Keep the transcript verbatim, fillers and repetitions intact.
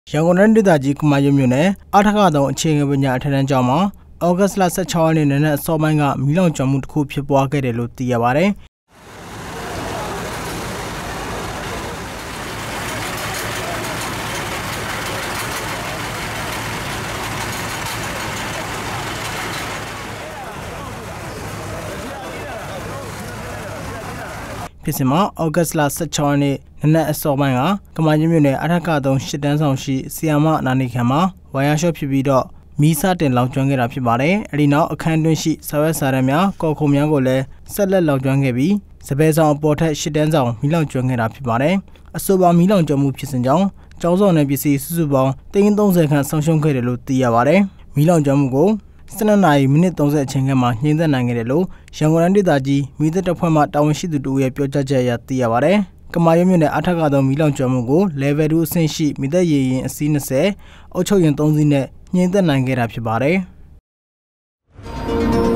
ရန်ကုန်တိုင်းဒေသကြီးကမာရွတ်မြို့နယ်အထကသောအခြေခံပညာအထက်တန်းကျောင်းမှာဩဂတ်စ်လဆယ့်ခြောက်ရက်နေ့နဲ့အစောပိုင်းကမီးလောင်ကျွမ်းမှုတစ်ခုဖြစ်ပွားခဲ့တယ်လို့သိရပါတယ်။ဖြစ်စဉ်မှာဩဂတ်စ်လဆယ့်ခြောက်ရက်နေ့နနက်အစောပိုင်းကကမာရွတ်မြို့နယ်အထကသုံးရှစ်တန်းဆောင်ရှိဆီယာမနာနေခံမှာဝါယာရှော့ဖြစ်ပြီးတော့မီးစတင်လောင်ကျွမ်းခဲ့တာဖြစ်ပါတယ်။အဲဒီနောက်အခန်းတွင်းရှိစာရွက်စာတမ်းများကော်ခုံများကိုလည်းဆက်လက်လောင်ကျွမ်းခဲ့ပြီးစပယ်ဆောင်အပေါ်ထက်ရှစ်တန်းဆောင်မီးလောင်ကျွမ်းခဲ့တာဖြစ်ပါတယ်။အဆိုပါမီးလောင်ကျွမ်းမှုဖြစ်စဉ်ကြောင့်ကျောင်းဆောင်နယ်ပစ္စည်းစုစုပေါင်းသိန်းသုံးဆယ်ခန့်ဆုံးရှုံးခဲ့တယ်လို့သိရပါတယ်။မီးလောင်ကျွမ်းမှုကိုစနေနာရီမိနစ်သုံးဆယ်အချိန်ခန့်မှာနှိမ်သက်နိုင်ခဲ့တယ်လို့ရန်ကုန်တိုင်းဒေသကြီးမီးသတ်တပ်ဖွဲ့မှတာဝန်ရှိသူတို့ရဲ့ပြောကြားချက်အရသိရပါတယ်။ကမာရွတ်မြို့နယ်အထကသောမီးလောင်ကျွမ်းမှုကို level 2အဆင့်ရှိမီးသတ်ရေယာဉ်အစီး၂၀အုပ်ချုပ်ယာဉ်သုံးစီးနဲ့နှိမ်သက်နိုင်ခဲ့တာဖြစ်ပါတယ်။